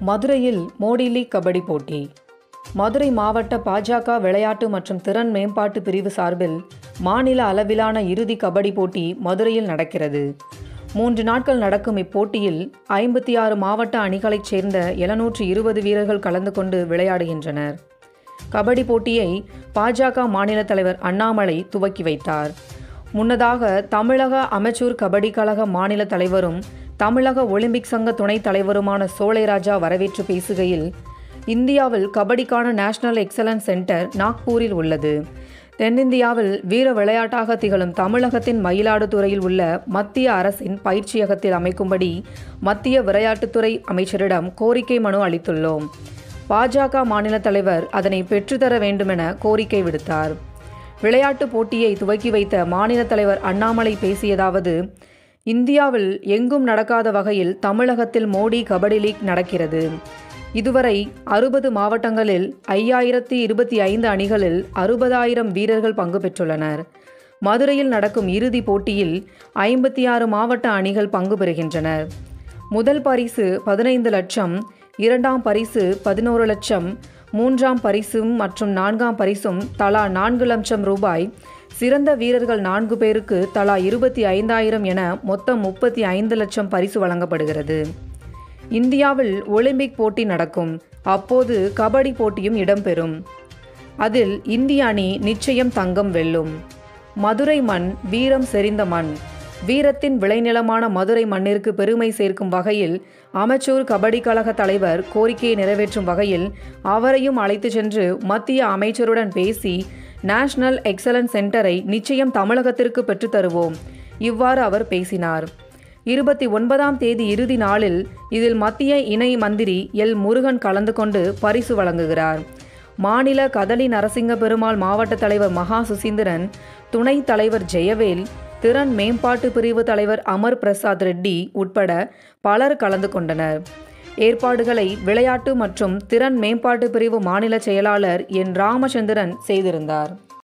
மதுரையில் மோடி லீக் கபடி போட்டி. மதுரை மாவட்ட பாஜக விளையாட்டு மற்றும் திறன் மேம்பாட்டு பிரிவு சார்பில் மாநில அளவிலான இறுதி கபடி போட்டி மதுரையில் நடக்கிறது. 3 நாட்கள் நடக்கும் இப்போட்டியில் 56 மாவட்ட அணிகளைச் சேர்ந்த 720 வீரர்கள் கலந்து கொண்டு விளையாடுகின்றனர். கபடி போட்டியை பாஜக மாநில தலைவர் அண்ணாமலை துவக்கி வைத்தார். முன்னதாக தமிழக அமெச்சூர் கபடி கழக மாநில தலைவரும் தமிழக ஒலிம்பிக் சங்க துணைத் தலைவருமான சோலைராஜா வரவேற்று பேசுகையில், இந்தியாவில் கபடிக்கான நேஷனல் எக்ஸலன்ஸ் சென்டர் நாக்பூரில் உள்ளது. தென்னிந்தியாவில் வீர விளையாட்டாக திகழும் தமிழகத்தின் மயிலாடுதுறையில் உள்ள மத்திய அரசின் பயிற்சியகத்தில் அமைக்கும்படி மத்திய விளையாட்டுத்துறை அமைச்சரிடம் கோரிக்கை மனு அளித்துள்ளோம். பாஜக மாநில தலைவர் அதனை பெற்றுத்தர வேண்டுமென கோரிக்கை விடுத்தார். விளையாட்டு போட்டியை துவக்கி வைத்த மாநில தலைவர் அண்ணாமலை பேசியதாவது: இந்தியாவில் எங்கும் நடக்காத வகையில் தமிழகத்தில் மோடி கபடி லீக் நடக்கிறது. இதுவரை 60 மாவட்டங்களில் 5025 அணிகளில் 60,000 வீரர்கள் பங்கு பெற்றுள்ளனர். மதுரையில் நடக்கும் இறுதி போட்டியில் 56 மாவட்ட அணிகள் பங்கு பெறுகின்றனர். முதல் பரிசு 15 லட்சம், இரண்டாம் பரிசு 11 லட்சம், மூன்றாம் பரிசும் மற்றும் நான்காம் பரிசும் தலா 4 லட்சம் ரூபாய். சிறந்த வீரர்கள் 4 பேருக்கு தலா 25,000 என மொத்தம் 35 லட்சம் பரிசு வழங்கப்படுகிறது. இந்தியாவில் ஒலிம்பிக் போட்டி நடக்கும். அப்போது கபடி போட்டியும் இடம்பெறும். அதில் இந்திய அணி நிச்சயம் தங்கம் வெல்லும். மதுரை மண் வீரம் செறிந்த மண். வீரத்தின் விளைநிலமான மதுரை மண்ணிற்கு பெருமை சேர்க்கும் வகையில் அமெச்சூர் கபடி கழக தலைவர் கோரிக்கையை நிறைவேற்றும் வகையில் அவரையும் அழைத்து சென்று மத்திய அமைச்சருடன் பேசி நேஷனல் எக்ஸலன்ஸ் சென்டரை நிச்சயம் தமிழகத்திற்கு பெற்றுத்தருவோம். இவ்வாறு அவர் பேசினார். 29ஆம் தேதி இறுதி நாளில் இதில் மத்திய இணை மந்திரி எல் முருகன் கலந்து கொண்டு பரிசு வழங்குகிறார். மாநில கதலி நரசிங்க பெருமாள் மாவட்ட தலைவர் மகா சுசீந்திரன், துணைத் தலைவர் ஜெயவேல், திறன் மேம்பாட்டு பிரிவு தலைவர் அமர் பிரசாத் ரெட்டி உட்பட பலர் கலந்து கொண்டனர். ஏற்பாடுகளை விளையாட்டு மற்றும் திறன் மேம்பாட்டு பிரிவு மாநில செயலாளர் என் ராமச்சந்திரன் செய்திருந்தார்.